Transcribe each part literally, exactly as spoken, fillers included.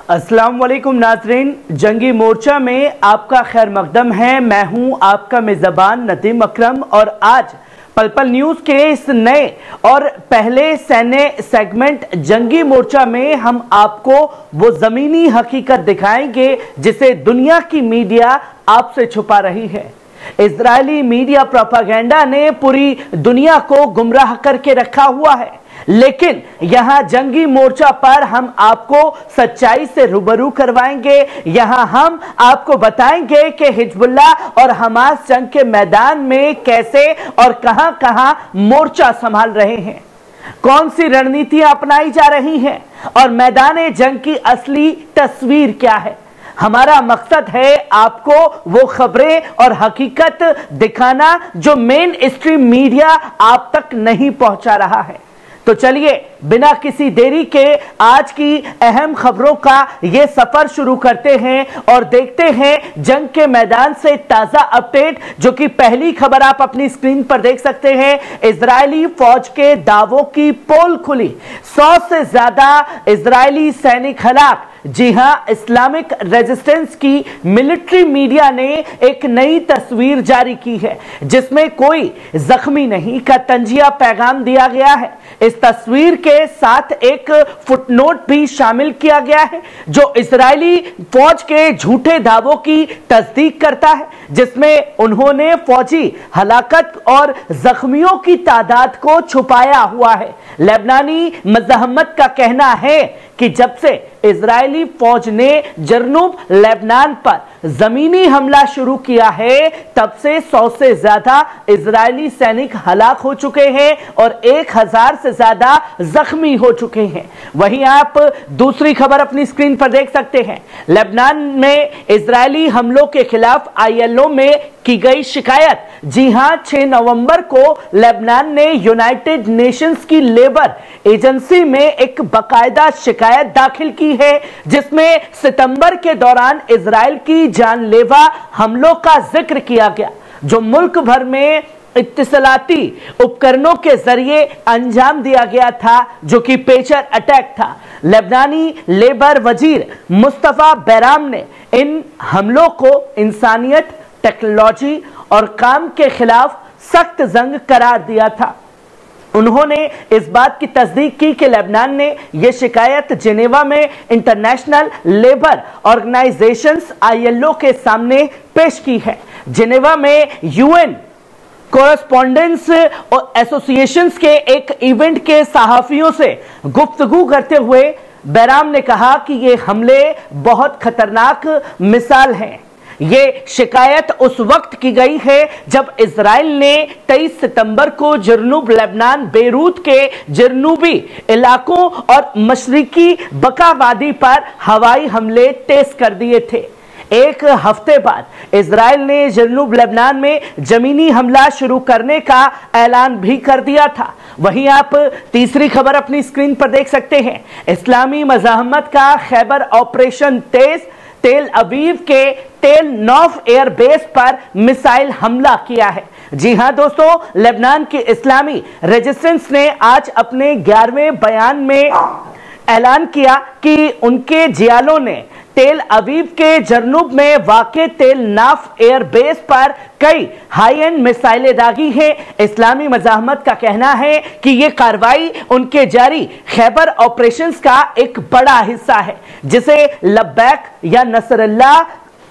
अस्सलाम वालेकुम नाज़रीन, जंगी मोर्चा में आपका खैर मकदम है। मैं हूं आपका मेज़बान नदीम अकरम और आज पल पल न्यूज़ के इस नए और पहले सैन्य सेगमेंट जंगी मोर्चा में हम आपको वो ज़मीनी हकीकत दिखाएंगे जिसे दुनिया की मीडिया आपसे छुपा रही है। इजरायली मीडिया प्रोपेगेंडा ने पूरी दुनिया को गुमराह करके रखा हुआ है, लेकिन यहां जंगी मोर्चा पर हम आपको सच्चाई से रूबरू करवाएंगे। यहां हम आपको बताएंगे कि हिजबुल्लाह और हमास जंग के मैदान में कैसे और कहां कहां मोर्चा संभाल रहे हैं, कौन सी रणनीतियां अपनाई जा रही हैं और मैदान जंग की असली तस्वीर क्या है। हमारा मकसद है आपको वो खबरें और हकीकत दिखाना जो मेन स्ट्रीम मीडिया आप तक नहीं पहुंचा रहा है। तो चलिए बिना किसी देरी के आज की अहम खबरों का ये सफर शुरू करते हैं और देखते हैं जंग के मैदान से ताजा अपडेट, जो कि पहली खबर आप अपनी स्क्रीन पर देख सकते हैं। इजरायली फौज के दावों की पोल खुली, सौ से ज्यादा इजरायली सैनिक हलाक। जी हां, इस्लामिक रेजिस्टेंस की मिलिट्री मीडिया ने एक नई तस्वीर जारी की है जिसमें कोई जख्मी नहीं का तंजिया पैगाम दिया गया है। इस तस्वीर के साथ एक फुटनोट भी शामिल किया गया है जो इजरायली फौज के झूठे दावों की तस्दीक करता है, जिसमें उन्होंने फौजी हलाकत और जख्मियों की तादाद को छुपाया हुआ है। लेबनानी मज़ाहमत का कहना है कि जब से इजरायली फौज ने जर्नूब लेबनान पर जमीनी हमला शुरू किया है तब से सौ से ज्यादा इजरायली सैनिक हलाक हो चुके हैं और एक हजार से ज्यादा जख्मी हो चुके हैं। वहीं आप दूसरी खबर अपनी स्क्रीन पर देख सकते हैं। लेबनान में इजरायली हमलों के खिलाफ आई एल ओ में की गई शिकायत। जी हां, छह नवंबर को लेबनान ने यूनाइटेड नेशंस की लेबर एजेंसी में एक बाकायदा शिकायत दाखिल की है जिसमें सितंबर के दौरान इजराइल की जानलेवा हमलों का जिक्र किया गया जो मुल्क भर में इत्तिसालाती उपकरणों के जरिए अंजाम दिया गया था, जो कि पेचर अटैक था। लेबनानी लेबर वजीर मुस्तफा बैराम ने इन हमलों को इंसानियत, टेक्नोलॉजी और काम के खिलाफ सख्त जंग करार दिया था। उन्होंने इस बात की तस्दीक की कि लेबनान ने यह शिकायत जिनेवा में international labour organisations I L O के सामने पेश की है। जिनेवा में यूएन कोरेस्पोंडेंस एसोसिएशंस के एक इवेंट के सहाफियों से गुफ्तगू करते हुए बैराम ने कहा कि ये हमले बहुत खतरनाक मिसाल हैं। ये शिकायत उस वक्त की गई है जब इजराइल ने तेईस सितंबर को जर्नूब लेबनान बेरूत के जनूबी इलाकों और मशरिकी बका वादी पर हवाई हमले तेज कर दिए थे। एक हफ्ते बाद इजराइल ने जनूब लेबनान में जमीनी हमला शुरू करने का ऐलान भी कर दिया था। वहीं आप तीसरी खबर अपनी स्क्रीन पर देख सकते हैं। इस्लामी मज़ाहमत का खैबर ऑपरेशन तेज तेल अवीव के तेल नौफ एयरबेस पर मिसाइल हमला किया है। जी हां दोस्तों, लेबनान की इस्लामी रेजिस्टेंस ने आज अपने ग्यारहवें बयान में ऐलान किया कि उनके जियालों ने तेल अवीव के जर्नूब में वाक़े तेल नाफ एयरबेस पर कई हाई एंड मिसाइलें दागी हैं। इस्लामी मज़ाहमत का कहना है कि यह कार्रवाई उनके जारी खैबर ऑपरेशंस का एक बड़ा हिस्सा है जिसे लब्बैक या नसरल्लाह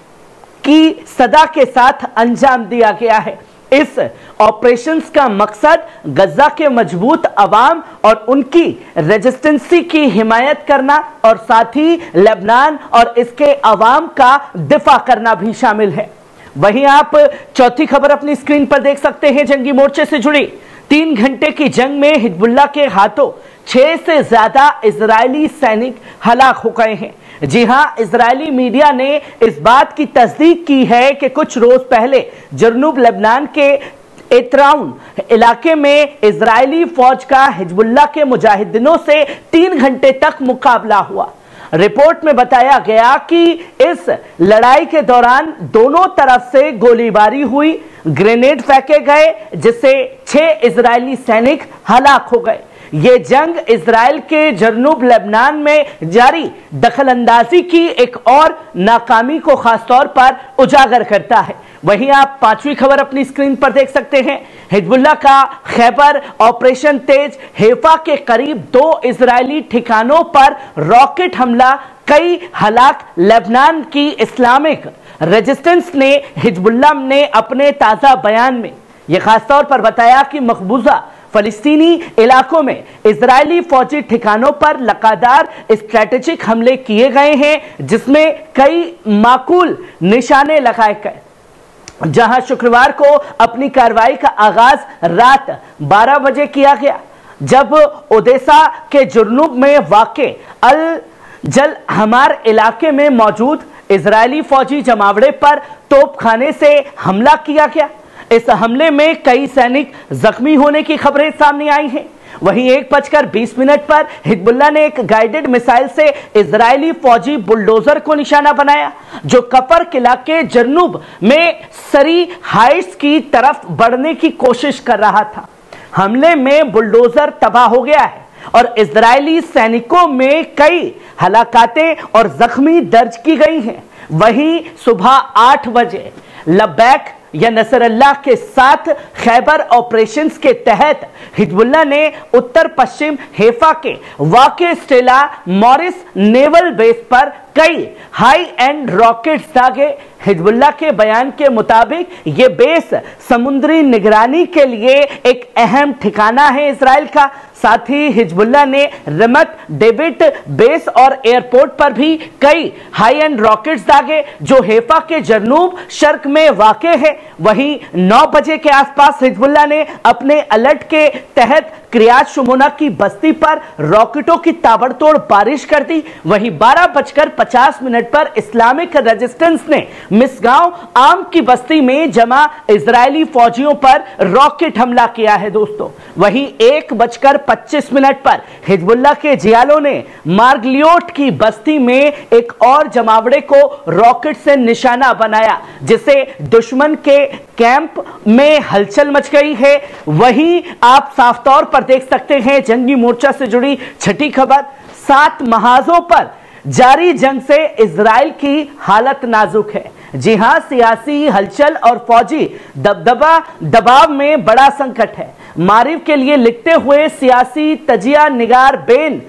की सदा के साथ अंजाम दिया गया है। इस ऑपरेशंस का मकसद गजा के मजबूत अवाम और उनकी रेजिस्टेंसी की हिमायत करना और साथ ही लेबनान और इसके अवाम का दिफा करना भी शामिल है। वहीं आप चौथी खबर अपनी स्क्रीन पर देख सकते हैं। जंगी मोर्चे से जुड़ी तीन घंटे की जंग में हिजबुल्लाह के हाथों छह से ज्यादा इजरायली सैनिक हलाक हो गए हैं। जी हां, इजरायली मीडिया ने इस बात की तस्दीक की है कि कुछ रोज पहले जर्नूब लेबनान के एतराउन इलाके में इजरायली फौज का हिजबुल्लाह के मुजाहिदीनों से तीन घंटे तक मुकाबला हुआ। रिपोर्ट में बताया गया कि इस लड़ाई के दौरान दोनों तरफ से गोलीबारी हुई, ग्रेनेड फेंके गए जिससे छह इजरायली सैनिक हलाक हो गए। ये जंग इजराइल के जर्नूब लेबनान में जारी दखलंदाजी की एक और नाकामी को खासतौर पर उजागर करता है। वहीं आप पांचवी खबर अपनी स्क्रीन पर देख सकते हैं। हिजबुल्लाह का खैबर ऑपरेशन तेज, हैफा के करीब दो इजरायली ठिकानों पर रॉकेट हमला, कई हलाक। लेबनान की इस्लामिक रेजिस्टेंस ने हिजबुल्लाह ने अपने ताजा बयान में यह खासतौर पर बताया कि मकबूजा फलस्तीनी इलाकों में इजरायली फौजी ठिकानों पर लगातार स्ट्रेटेजिक हमले किए गए हैं, जिसमें कई माकूल निशाने लगाए गए। जहां शुक्रवार को अपनी कार्रवाई का आगाज रात बारह बजे किया गया, जब ओदेसा के जुर्नुब में वाक़े अल जल हमार इलाके में मौजूद इजरायली फौजी जमावड़े पर तोपखाने से हमला किया गया। इस हमले में कई सैनिक जख्मी होने की खबरें सामने आई हैं। वहीं एक बजकर बीस मिनट पर हिजबुल्लाह ने एक गाइडेड मिसाइल से इजरायली फौजी बुलडोजर को निशाना बनाया, जो कफर किला के जर्नूब में सरी हाइट्स की तरफ बढ़ने की कोशिश कर रहा था। हमले में बुलडोजर तबाह हो गया है और इजरायली सैनिकों में कई हलाकातें और जख्मी दर्ज की गई हैं। वहीं सुबह आठ बजे लब्बैक या नसरल्लाह के साथ खैबर ऑपरेशंस के तहत हिजबुल्लाह ने उत्तर पश्चिम हैफा के वाक़े स्टेला मॉरिस नेवल बेस पर कई हाई एंड रॉकेट्स दागे। हिजबुल्लाह के बयान के मुताबिक ये बेस समुद्री निगरानी के लिए एक अहम ठिकाना है इजराइल का। साथ ही हिजबुल्लाह ने रमत डेविड बेस और एयरपोर्ट पर भी कई हाई एंड रॉकेट्स दागे, जो हैफा के जर्नूब शर्क में वाक़े है। वहीं नौ बजे के आसपास हिजबुल्लाह ने अपने अलर्ट के तहत क्रियात शुमोना की बस्ती पर रॉकेटों की ताबड़तोड़ बारिश कर दी। वहीं बारह बजकर पचास मिनट पर इस्लामिक रेजिस्टेंस ने मिसगांव आम की बस्ती में जमा इजरायली फौजियों पर रॉकेट हमला किया है दोस्तों। वहीं एक बजकर पच्चीस मिनट पर हिजबुल्लाह के जियालों ने मार्गलियोट की बस्ती में एक और जमावड़े को रॉकेट से निशाना बनाया, जिससे दुश्मन के कैंप में हलचल मच गई है। वहीं आप साफ तौर पर देख सकते हैं जंगी मोर्चा से जुड़ी छठी खबर, सात महाजों पर जारी जंग से इजराइल की हालत नाजुक है। जी हां, सियासी हलचल और फौजी दबदबा दबाव में बड़ा संकट है। मारिफ के लिए लिखते हुए सियासी तजिया निगार बेन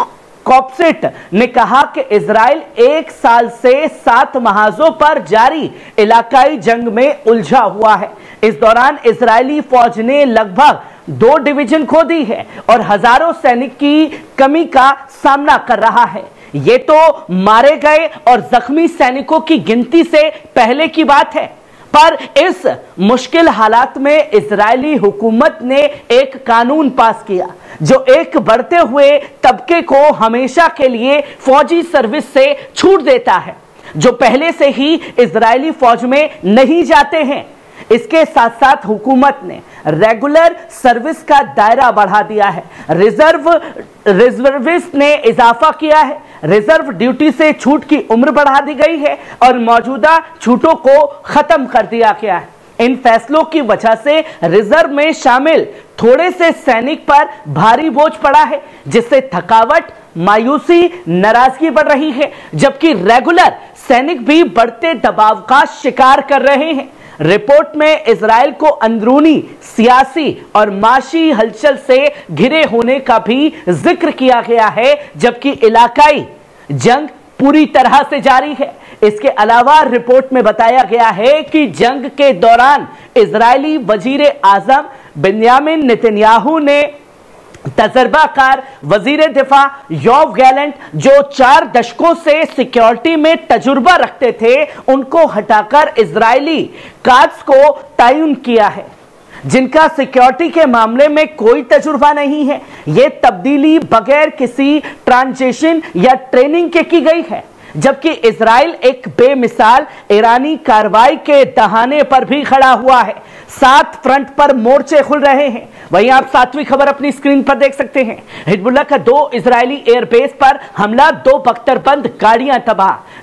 कॉप्सेट ने कहा कि इजराइल एक साल से सात महाजों पर जारी इलाकाई जंग में उलझा हुआ है। इस दौरान इजरायली फौज ने लगभग दो डिवीजन खो दी है और हजारों सैनिक की कमी का सामना कर रहा है। ये तो मारे गए और जख्मी सैनिकों की गिनती से पहले की बात है, पर इस मुश्किल हालात में इजरायली हुकूमत ने एक कानून पास किया जो एक बढ़ते हुए तबके को हमेशा के लिए फौजी सर्विस से छूट देता है, जो पहले से ही इजरायली फौज में नहीं जाते हैं। इसके साथ साथ हुकूमत ने रेगुलर सर्विस का दायरा बढ़ा दिया है। रिजर्व रिजर्विस्ट ने इजाफा किया है। रिजर्व ड्यूटी से छूट की उम्र बढ़ा दी गई है और मौजूदा छूटों को खत्म कर दिया गया है। इन फैसलों की वजह से रिजर्व में शामिल थोड़े से सैनिक पर भारी बोझ पड़ा है, जिससे थकावट, मायूसी, नाराजगी बढ़ रही है, जबकि रेगुलर सैनिक भी बढ़ते दबाव का शिकार कर रहे हैं। रिपोर्ट में इजराइल को अंदरूनी सियासी और माशी हलचल से घिरे होने का भी जिक्र किया गया है, जबकि इलाकाई जंग पूरी तरह से जारी है। इसके अलावा रिपोर्ट में बताया गया है कि जंग के दौरान इजरायली वजीर आजम बेंयामिन नेतन्याहू ने तजर्बाकार वजीर दिफा योव गैलेंट, जो चार दशकों से सिक्योरिटी में तजुर्बा रखते थे, उनको हटाकर इजरायली काड्स को तयन किया है, जिनका सिक्योरिटी के मामले में कोई तजुर्बा नहीं है। यह तब्दीली बगैर किसी ट्रांजिशन या ट्रेनिंग के की गई है, जबकि इजराइल एक बेमिसाल ईरानी कार्रवाई के दहाने पर भी खड़ा हुआ है। सात फ्रंट पर मोर्चे खुल रहे हैं। वहीं आप सातवीं खबर अपनी स्क्रीन पर देख सकते हैं। हिजबुल्लाह का दो इजरायली एयरबेस पर हमला, दो बख्तरबंद गाड़ियां तबाह।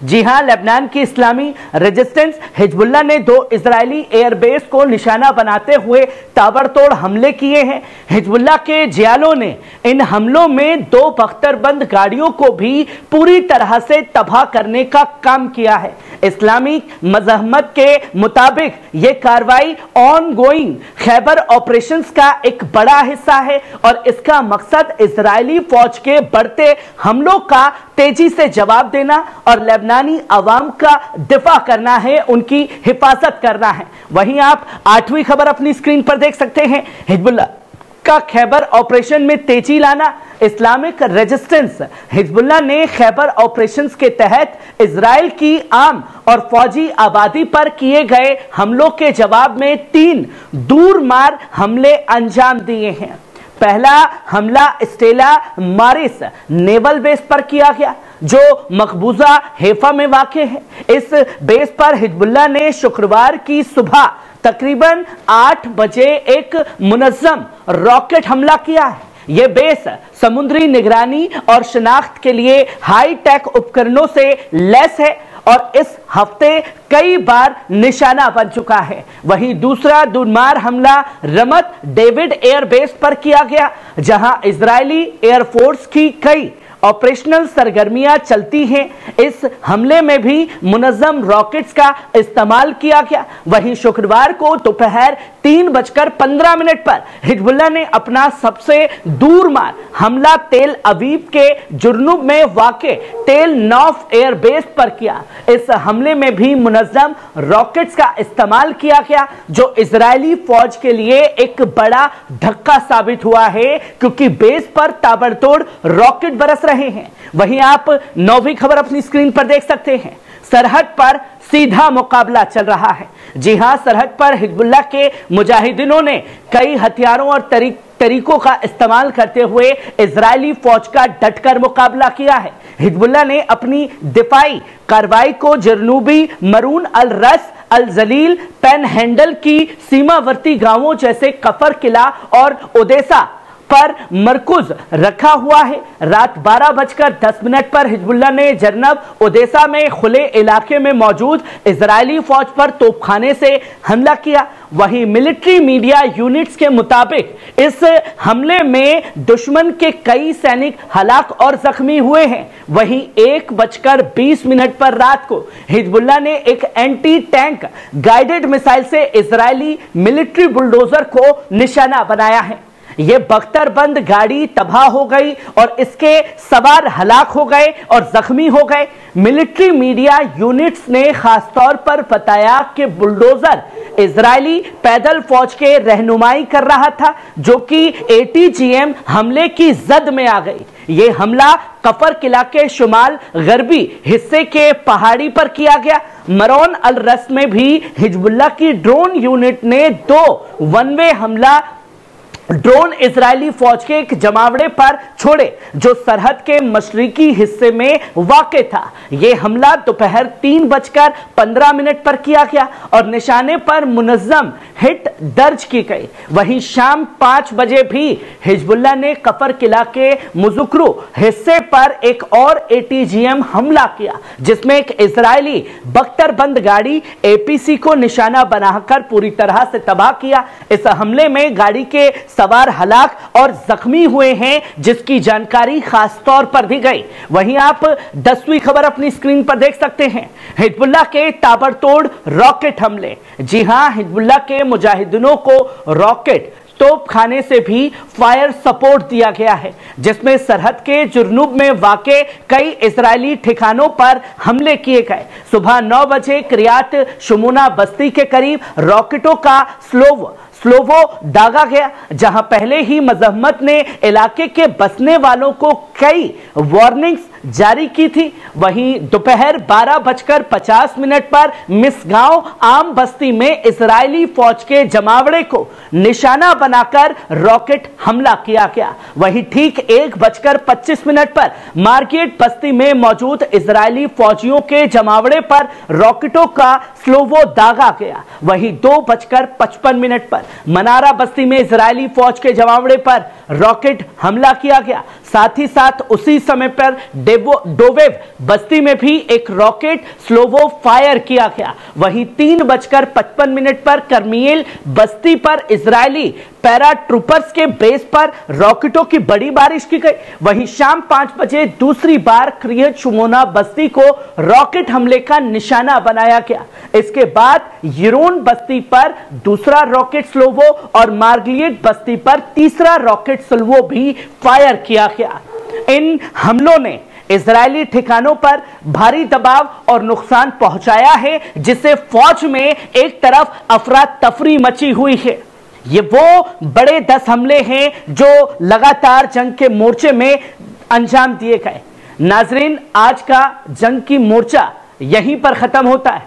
जी हां, लेबनान की इस्लामी रेजिस्टेंस हिजबुल्लाह ने दो इजरायली एयरबेस को निशाना बनाते हुए ताबड़तोड़ हमले किए हैं। हिजबुल्लाह के जियालों ने इन हमलों में दो बख्तरबंद गाड़ियों को भी पूरी तरह से तबाह करने का काम किया है। इस्लामिक मजहमत के मुताबिक यह कार्रवाई ऑन गोइंग खैबर ऑपरेशंस का एक बड़ा हिस्सा है और इसका मकसद इजरायली फौज के बढ़ते हमलों का तेजी से जवाब देना और लेबनानी अवाम का दिफा करना है, उनकी हिफाजत करना है। वहीं आप आठवीं खबर अपनी स्क्रीन पर देख सकते हैं। हिजबुल्लाह का खैबर ऑपरेशन में तेजी लाना। इस्लामिक रेजिस्टेंस हिजबुल्लाह ने खैबर ऑपरेशंस के तहत इजराइल की आम और फौजी आबादी पर किए गए हमलों के जवाब में तीन दूरमार हमले अंजाम दिए हैं। पहला हमला स्टेला मारिस नेवल बेस पर किया गया, जो मकबूजा हैफा में वाक़े है। इस बेस पर हिजबुल्लाह ने शुक्रवार की सुबह तकरीबन आठ बजे एक मुनज़्ज़म रॉकेट हमला किया है। यह बेस समुद्री निगरानी और शिनाख्त के लिए हाई टेक उपकरणों से लैस है और इस हफ्ते कई बार निशाना बन चुका है। वहीं दूसरा दूरमार हमला रमत डेविड एयरबेस पर किया गया, जहां इजरायली एयरफोर्स की कई ऑपरेशनल सरगर्मियां चलती हैं। इस हमले में भी मुनज़्ज़म रॉकेट्स का इस्तेमाल किया गया। वहीं शुक्रवार को दोपहर तीन बजकर पंद्रह मिनट पर हिजबुल्लाह ने अपना सबसे दूरमार हमला तेल अवीव के जुर्नुब में वाक़े तेल नौफ एयरबेस पर किया। इस हमले में भी मुनज़्ज़म रॉकेट्स का इस्तेमाल किया गया, जो इजरायली फौज के लिए एक बड़ा धक्का साबित हुआ है, क्योंकि बेस पर ताबड़तोड़ रॉकेट बरस रहे हैं। वहीं आप नौवीं खबर अपनी स्क्रीन पर देख सकते हैं। सरहद पर सीधा मुकाबला चल रहा है। जी हां, सरहद पर हिजबुल्लाह के मुजाहिदीनों ने कई हथियारों और तरीक तरीकों का इस्तेमाल करते हुए इजरायली फौज का डटकर मुकाबला किया है। हिजबुल्लाह ने अपनी दिफाई कार्रवाई को जनूबी मरून अल रस अल जलील पेन हैंडल की सीमावर्ती गांवों जैसे कफर किला और ओदेसा पर मरकुज रखा हुआ है। रात बारह बजकर दस मिनट पर हिजबुल्लाह ने जरनब ओदेसा में खुले इलाके में मौजूद इजरायली फौज पर तोपखाने से हमला किया। वहीं मिलिट्री मीडिया यूनिट्स के मुताबिक इस हमले में दुश्मन के कई सैनिक हलाक और जख्मी हुए हैं। वहीं एक बजकर बीस मिनट पर रात को हिजबुल्लाह ने एक एंटी टैंक गाइडेड मिसाइल से इजरायली मिलिट्री बुलडोजर को निशाना बनाया है। यह बख्तरबंद गाड़ी तबाह हो गई और इसके सवार हलाक हो गए और जख्मी हो गए। मिलिट्री मीडिया यूनिट्स ने खासतौर पर बताया कि बुलडोजर इजरायली पैदल फौज के रहनुमाई कर रहा था, जो कि एटीजीएम हमले की जद में आ गई। यह हमला कफर किला के शुमाल गरबी हिस्से के पहाड़ी पर किया गया। मरौन अल रस में भी हिजबुल्लाह की ड्रोन यूनिट ने दो वन वे हमला ड्रोन इजरायली फौज के एक जमावड़े पर छोड़े, जो सरहद के मशरिकी हिस्से में वाक़े था। यह हमला दोपहर तीन बजकर पंद्रह मिनट पर किया गया और निशाने पर मुनज़्ज़म हिट दर्ज की गई। वहीं शाम पांच बजे भी हिजबुल्लाह ने कफर किला के मुजुक्रू हिस्से पर एक और एटीजीएम हमला किया, जिसमें एक इजरायली बख्तरबंद गाड़ी एपीसी को निशाना बनाकर पूरी तरह से तबाह किया। इस हमले में गाड़ी के सवार हलाक और जख्मी हुए हैं, जिसकी जानकारी खास तौर पर दी गई। वहीं आप दसवीं खबर अपनी स्क्रीन पर देख सकते हैं। हिजबुल्लाह के ताबड़तोड़ रॉकेट हमले। जी हां, हिजबुल्लाह के मुजाहिदीनों को रॉकेट तोप खाने से भी फायर सपोर्ट दिया गया है, जिसमें सरहद के जुर्नुब में वाक़े कई इजरायली ठिकानों पर हमले किए गए। सुबह नौ बजे क्रियात शुमुना बस्ती के करीब रॉकेटों का स्लोव स्लोवो दागा गया, जहां पहले ही मजहमत ने इलाके के बसने वालों को कई वार्निंग्स जारी की थी। वहीं दोपहर बारह बजकर पचास मिनट पर मिसगांव आम बस्ती में इजरायली फौज के जमावड़े को निशाना बनाकर रॉकेट हमला किया गया। वहीं ठीक एक बजकर पच्चीस मिनट पर मार्केट बस्ती में मौजूद इजरायली फौजियों के जमावड़े पर रॉकेटों का स्लोवो दागा गया। वहीं दो बजकर पचपन मिनट पर मनारा बस्ती में इजरायली फौज के जमावड़े पर रॉकेट हमला किया गया। साथ ही साथ उसी समय पर डोवेव बस्ती में भी एक रॉकेट स्लोवो फायर किया गया। वहीं तीन बजकर पचपन मिनट पर करमियल बस्ती पर इजरायली पैरा ट्रूपर्स के बेस पर रॉकेटों की बड़ी बारिश की गई। वहीं शाम पांच बजे दूसरी बार क्रियत शुमोना बस्ती को रॉकेट हमले का निशाना बनाया गया। इसके बाद यरोन बस्ती पर दूसरा रॉकेट स्लोवो और मार्गलिएट बस्ती पर तीसरा रॉकेट स्लोवो भी फायर किया गया। इन हमलों ने इजरायली ठिकानों पर भारी दबाव और नुकसान पहुंचाया है, जिससे फौज में एक तरफ अफरा तफरी मची हुई है। ये वो बड़े दस हमले हैं जो लगातार जंग के मोर्चे में अंजाम दिए गए। नाजरीन, आज का जंग की मोर्चा यहीं पर खत्म होता है।